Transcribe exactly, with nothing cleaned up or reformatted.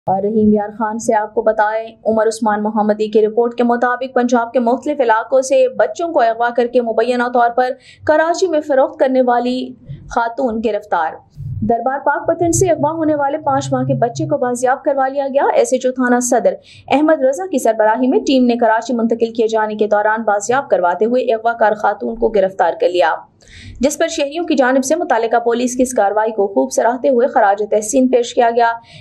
और रहीम यार खान से आपको बताएं, उमर उस्मान मोहम्मदी की रिपोर्ट के मुताबिक पंजाब के मुख्तलिफ इलाकों से बच्चों को अगवा करके मुबैना तौर पर कराची में फरोख्त करने वाली खातून गिरफ्तार। दरबार पाक पतन से अगवा होने वाले पाँच माह के बच्चे को बाजियाब करवा लिया गया। एस एच ओ थाना सदर अहमद रजा की सरबराही में टीम ने कराची मुंतकिल किए जाने के दौरान बाजियाब करवाते हुए अगवाकार खातून को गिरफ्तार कर लिया, जिस पर शहरियों की जानिब से मुतालिका पुलिस की इस कार्रवाई को खूब सराहते हुए खराज तहसीन पेश किया गया।